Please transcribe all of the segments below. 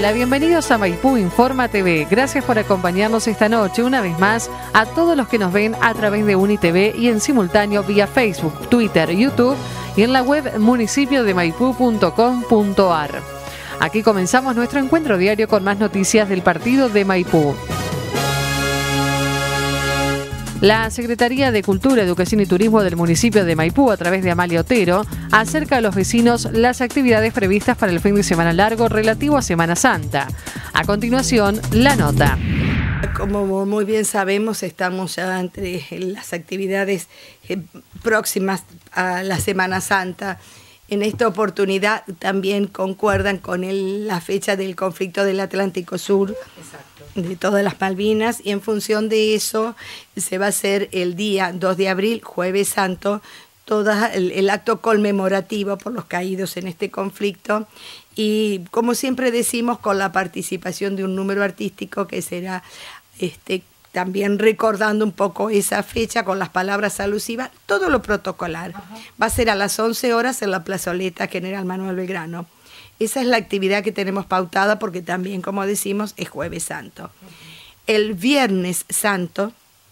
Hola, bienvenidos a Maipú Informa TV. Gracias por acompañarnos esta noche una vez más a todos los que nos ven a través de UniTV y en simultáneo vía Facebook, Twitter, YouTube y en la web municipiodemaipú.com.ar. Aquí comenzamos nuestro encuentro diario con más noticias del partido de Maipú. La Secretaría de Cultura, Educación y Turismo del municipio de Maipú, a través de Amalia Otero, acerca a los vecinos las actividades previstas para el fin de semana largo relativo a Semana Santa. A continuación, la nota. Como muy bien sabemos, estamos ya entre las actividades próximas a la Semana Santa. En esta oportunidad también concuerdan con la fecha del conflicto del Atlántico Sur. Exacto. De todas las Malvinas, y en función de eso se va a hacer el día 2 de abril, Jueves Santo, todo el acto conmemorativo por los caídos en este conflicto, y como siempre decimos, con la participación de un número artístico que será también recordando un poco esa fecha con las palabras alusivas, todo lo protocolar. Ajá. Va a ser a las 11 horas en la plazoleta General Manuel Belgrano. Esa es la actividad que tenemos pautada porque también, como decimos, es Jueves Santo. El Viernes Santo,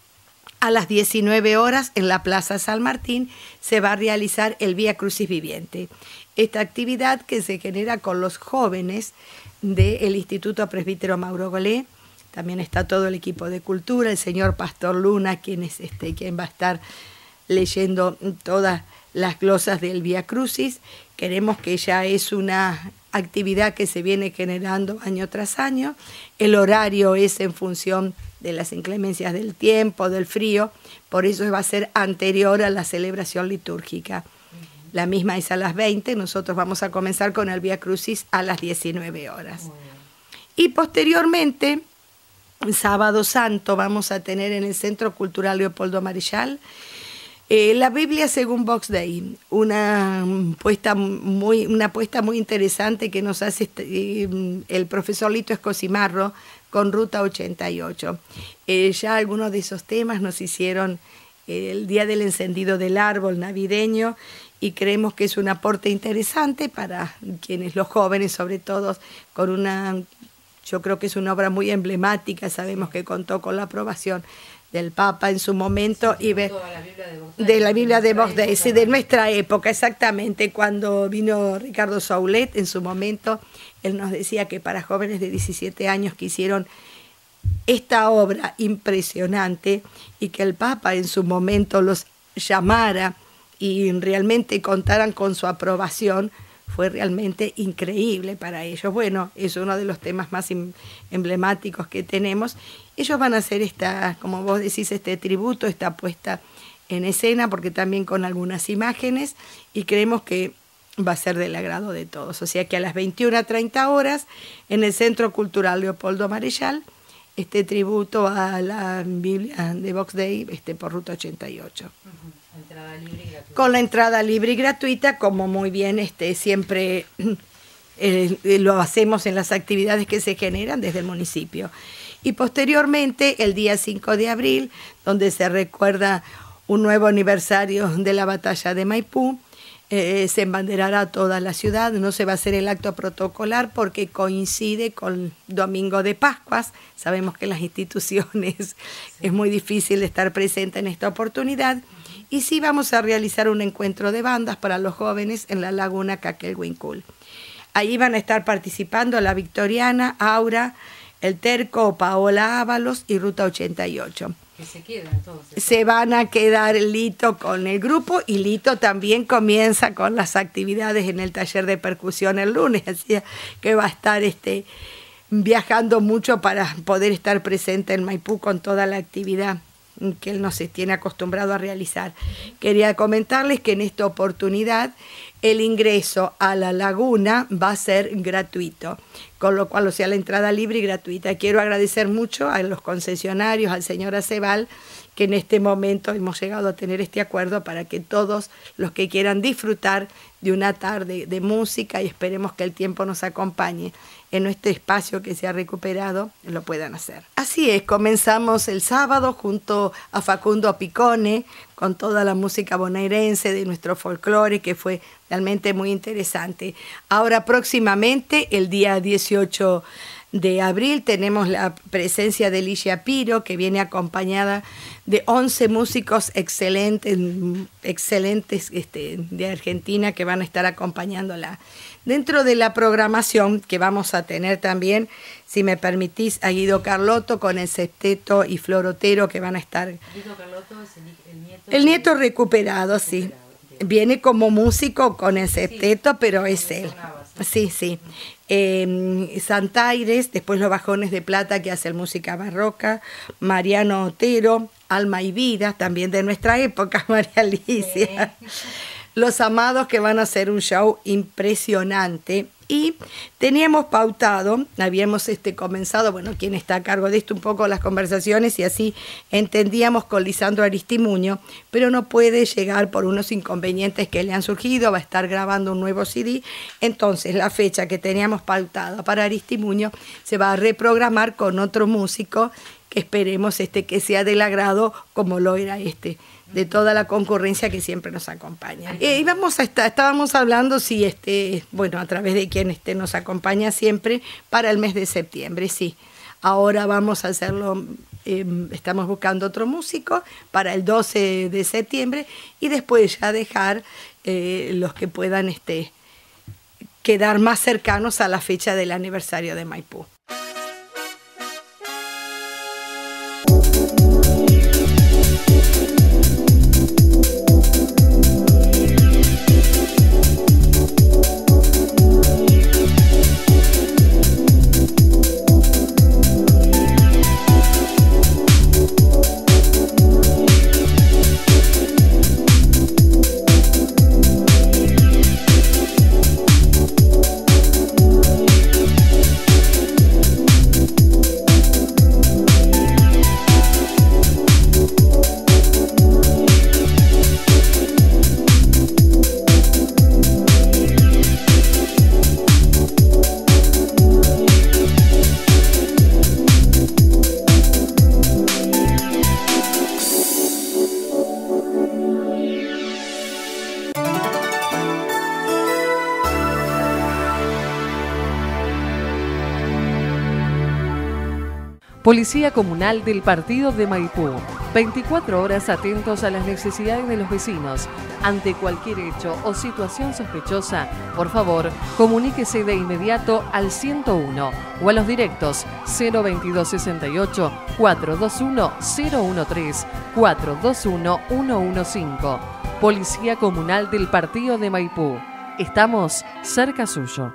a las 19 horas, en la Plaza San Martín, se va a realizar el Vía Crucis Viviente. Esta actividad que se genera con los jóvenes del Instituto Presbítero Mauro Golé. También está todo el equipo de cultura, el señor Pastor Luna, quien va a estar leyendo todas las glosas del Vía Crucis. Queremos que ya es una actividad que se viene generando año tras año. El horario es en función de las inclemencias del tiempo, del frío, por eso va a ser anterior a la celebración litúrgica. La misma es a las 20, nosotros vamos a comenzar con el Vía Crucis a las 19 horas. Y posteriormente, Sábado Santo, vamos a tener en el Centro Cultural Leopoldo Marechal la Biblia según Box Day, una apuesta muy interesante que nos hace el profesor Lito Escosimarro con Ruta 88. Ya algunos de esos temas nos hicieron el día del encendido del árbol navideño y creemos que es un aporte interesante para quienes, los jóvenes sobre todo, yo creo que es una obra muy emblemática, sabemos que contó con la aprobación del Papa en su momento, y de la Biblia de Box Day, sí, de nuestra época, exactamente. Cuando vino Ricardo Saulet en su momento, él nos decía que para jóvenes de 17 años que hicieron esta obra impresionante y que el Papa en su momento los llamara y realmente contaran con su aprobación, fue realmente increíble para ellos. Bueno, es uno de los temas más emblemáticos que tenemos. Ellos van a hacer como vos decís, este tributo, esta puesta en escena, porque también con algunas imágenes, y creemos que va a ser del agrado de todos. O sea que a las 21:30 horas, en el Centro Cultural Leopoldo Marechal, este tributo a la Biblia de Box Day por Ruta 88. Entrada libre y gratuita. Con la entrada libre y gratuita, como muy bien siempre lo hacemos en las actividades que se generan desde el municipio. Y posteriormente, el día 5 de abril, donde se recuerda un nuevo aniversario de la batalla de Maipú, se embanderará toda la ciudad. No se va a hacer el acto protocolar porque coincide con Domingo de Pascuas. Sabemos que las instituciones es muy difícil estar presente en esta oportunidad. Y sí vamos a realizar un encuentro de bandas para los jóvenes en la Laguna Caquelhuincul. Ahí van a estar participando la Victoriana, Aura, el Terco, Paola Ábalos y Ruta 88. Que se quedan todos. Se van a quedar Lito con el grupo, y Lito también comienza con las actividades en el taller de percusión el lunes, así que va a estar viajando mucho para poder estar presente en Maipú con toda la actividad que él no se tiene acostumbrado a realizar. Quería comentarles que en esta oportunidad el ingreso a la laguna va a ser gratuito, con lo cual, o sea, la entrada libre y gratuita. Quiero agradecer mucho a los concesionarios, al señor Aceval, que en este momento hemos llegado a tener este acuerdo para que todos los que quieran disfrutar de una tarde de música, y esperemos que el tiempo nos acompañe en este espacio que se ha recuperado lo puedan hacer. Así es, comenzamos el sábado junto a Facundo Picone con toda la música bonaerense de nuestro folclore, que fue realmente muy interesante. Ahora próximamente, el día 18 de abril, tenemos la presencia de Ligia Piro, que viene acompañada de 11 músicos excelentes de Argentina que van a estar acompañándola. Dentro de la programación que vamos a tener también, si me permitís, a Guido Carlotto con el septeto y Flor Otero, que van a estar... Guido Carlotto es el nieto. El nieto recuperado, sí. Viene como músico con el septeto, sí, pero es él. Sí, sí. Santaires, después los Bajones de Plata, que hacen música barroca, Mariano Otero, Alma y Vida, también de nuestra época, María Alicia. Sí. Los Amados, que van a hacer un show impresionante. Y teníamos pautado, habíamos comenzado, bueno, quien está a cargo de esto, un poco las conversaciones, y así entendíamos con Lisandro Aristimuño, pero no puede llegar por unos inconvenientes que le han surgido, va a estar grabando un nuevo CD, entonces la fecha que teníamos pautada para Aristimuño se va a reprogramar con otro músico que esperemos que sea del agrado como lo era de toda la concurrencia que siempre nos acompaña. Estábamos hablando, sí, bueno, a través de quien nos acompaña siempre, para el mes de septiembre, sí. Ahora vamos a hacerlo, estamos buscando otro músico para el 12 de septiembre y después ya dejar los que puedan quedar más cercanos a la fecha del aniversario de Maipú. Policía Comunal del Partido de Maipú. 24 horas atentos a las necesidades de los vecinos. Ante cualquier hecho o situación sospechosa, por favor, comuníquese de inmediato al 101 o a los directos 02268 421 013 421 115. Policía Comunal del Partido de Maipú. Estamos cerca suyo.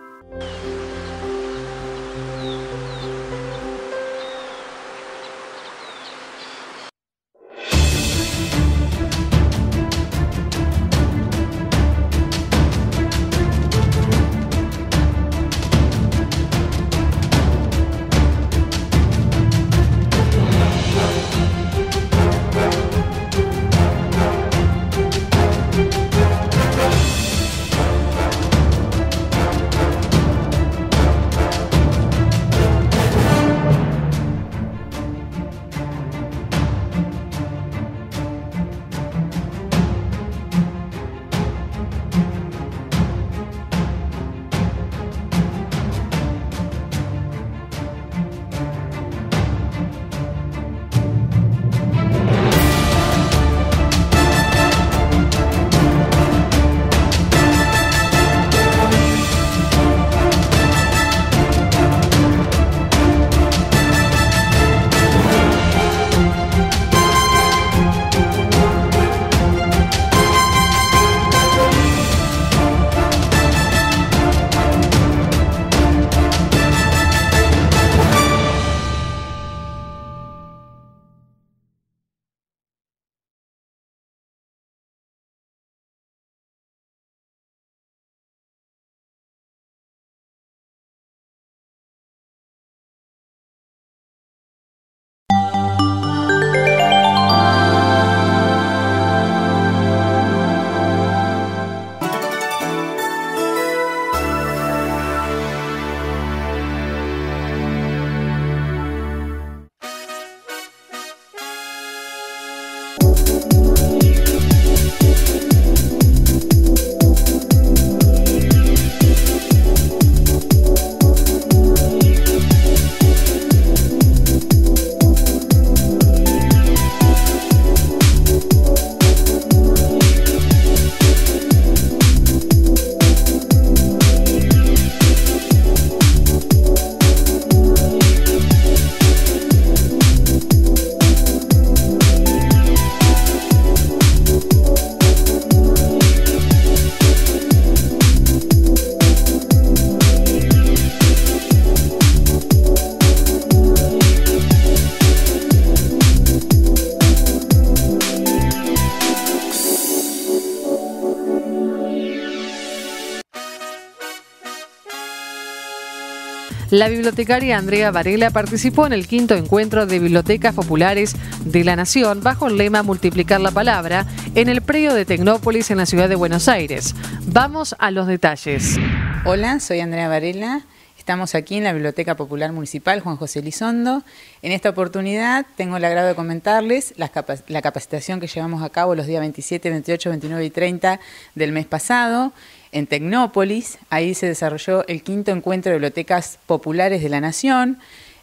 La bibliotecaria Andrea Varela participó en el 5º encuentro de bibliotecas populares de la Nación bajo el lema Multiplicar la palabra en el predio de Tecnópolis en la ciudad de Buenos Aires. Vamos a los detalles. Hola, soy Andrea Varela. Estamos aquí en la Biblioteca Popular Municipal Juan José Elizondo. En esta oportunidad tengo el agrado de comentarles la capacitación que llevamos a cabo los días 27, 28, 29 y 30 del mes pasado en Tecnópolis. Ahí se desarrolló el 5º encuentro de bibliotecas populares de la Nación,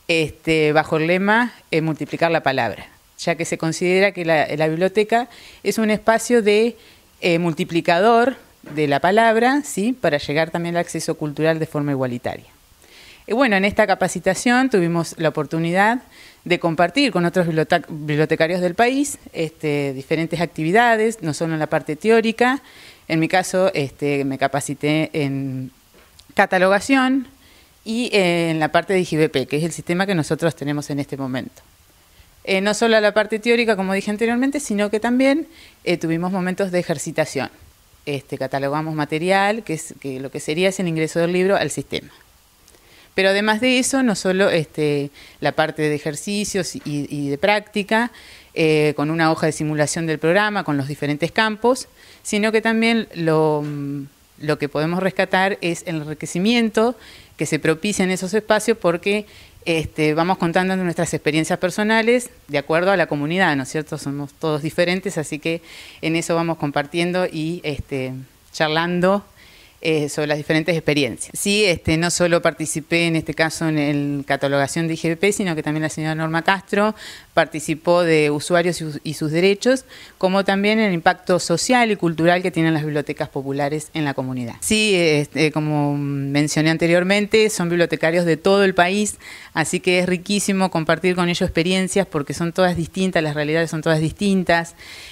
bajo el lema Multiplicar la palabra, ya que se considera que la biblioteca es un espacio de multiplicador de la palabra, ¿sí?, para llegar también al acceso cultural de forma igualitaria. Bueno, en esta capacitación tuvimos la oportunidad de compartir con otros bibliotecarios del país diferentes actividades, no solo en la parte teórica. En mi caso me capacité en catalogación y en la parte de IGBP, que es el sistema que nosotros tenemos en este momento. No solo la parte teórica, como dije anteriormente, sino que también tuvimos momentos de ejercitación. Catalogamos material, que lo que sería es el ingreso del libro al sistema. Pero además de eso, no solo la parte de ejercicios y de práctica, con una hoja de simulación del programa, con los diferentes campos, sino que también lo que podemos rescatar es el enriquecimiento que se propicia en esos espacios, porque vamos contando nuestras experiencias personales de acuerdo a la comunidad, ¿no es cierto? Somos todos diferentes, así que en eso vamos compartiendo y charlando sobre las diferentes experiencias. Sí, no solo participé en este caso en el catalogación de IGBP, sino que también la señora Norma Castro participó de usuarios y sus derechos, como también el impacto social y cultural que tienen las bibliotecas populares en la comunidad. Sí, como mencioné anteriormente, son bibliotecarios de todo el país, así que es riquísimo compartir con ellos experiencias porque son todas distintas, las realidades son todas distintas,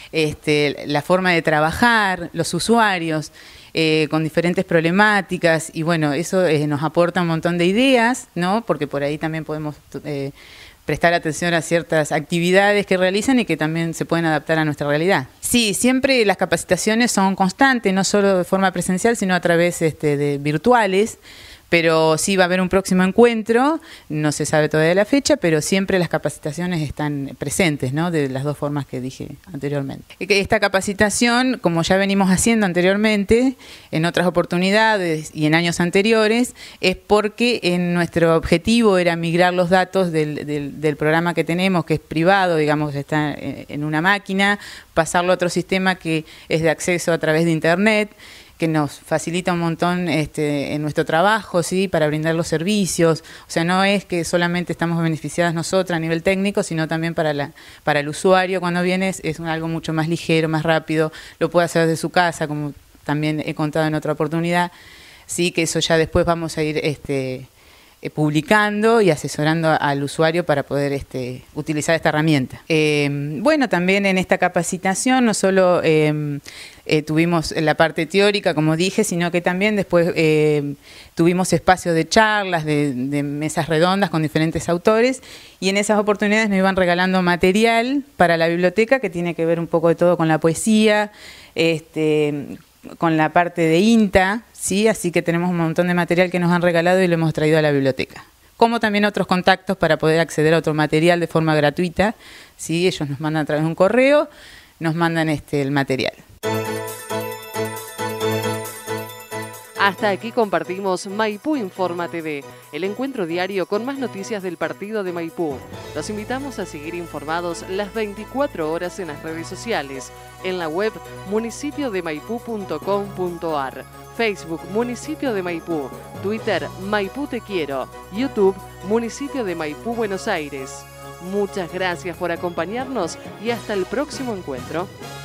la forma de trabajar, los usuarios, con diferentes problemáticas, y bueno, eso nos aporta un montón de ideas, ¿no? Porque por ahí también podemos prestar atención a ciertas actividades que realizan y que también se pueden adaptar a nuestra realidad. Sí, siempre las capacitaciones son constantes, no solo de forma presencial, sino a través de virtuales. Pero sí va a haber un próximo encuentro, no se sabe todavía la fecha, pero siempre las capacitaciones están presentes, ¿no?, de las dos formas que dije anteriormente. Esta capacitación, como ya venimos haciendo anteriormente, en otras oportunidades y en años anteriores, es porque nuestro objetivo era migrar los datos del programa que tenemos, que es privado, digamos, está en una máquina, pasarlo a otro sistema que es de acceso a través de Internet, que nos facilita un montón en nuestro trabajo, ¿sí?, para brindar los servicios. O sea, no es que solamente estamos beneficiadas nosotras a nivel técnico, sino también para el usuario cuando viene es algo mucho más ligero, más rápido, lo puede hacer desde su casa, como también he contado en otra oportunidad. Sí, que eso ya después vamos a ir publicando y asesorando al usuario para poder utilizar esta herramienta. Bueno, también en esta capacitación no solo tuvimos la parte teórica, como dije, sino que también después tuvimos espacios de charlas, de mesas redondas con diferentes autores, y en esas oportunidades nos iban regalando material para la biblioteca que tiene que ver un poco de todo con la poesía, con la parte de INTA, ¿sí? Así que tenemos un montón de material que nos han regalado y lo hemos traído a la biblioteca. Como también otros contactos para poder acceder a otro material de forma gratuita, ¿sí? Ellos nos mandan a través de un correo, nos mandan el material. Hasta aquí compartimos Maipú Informa TV, el encuentro diario con más noticias del partido de Maipú. Los invitamos a seguir informados las 24 horas en las redes sociales, en la web municipiodemaipú.com.ar, Facebook Municipio de Maipú, Twitter Maipú Te Quiero, YouTube Municipio de Maipú Buenos Aires. Muchas gracias por acompañarnos y hasta el próximo encuentro.